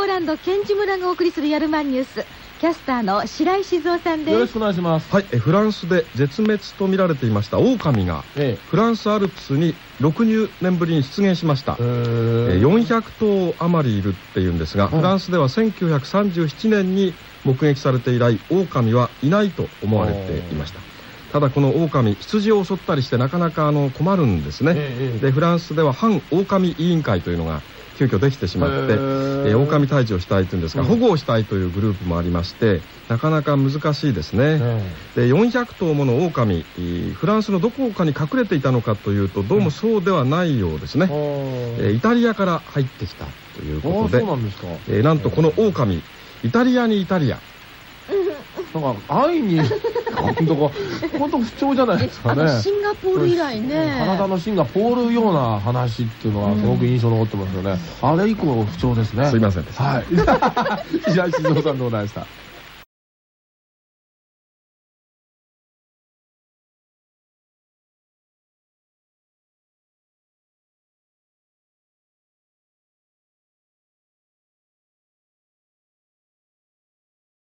ーランドケンジ村がお送りするヤルマンニュース、キャスターの白井静雄さんです。 よろしくお願いします。 はい、フランスで絶滅と見られていました狼が、フランスアルプスに60年ぶりに出現しました。400頭余りいるっていうんですが、フランスでは1937年に目撃されて以来狼はいないと思われていました。ただこの狼、羊を襲ったりしてなかなか困るんですね。でフランスでは反狼委員会というのが急遽できてしまって、狼退治をしたいというんですが、保護をしたいというグループもありまして、なかなか難しいですね。で400頭もの狼、フランスのどこかに隠れていたのかというと、どうもそうではないようですね。イタリアから入ってきたということで、なんとこの狼、イタリアにイタリア、 なんか愛に本当不調じゃないですかね。 シンガポール以来ね、 カナダのシンガポールような話っていうのはすごく印象に残ってますよね。あれ以降不調ですね。 すいません。 はい。白井静雄さんでございました。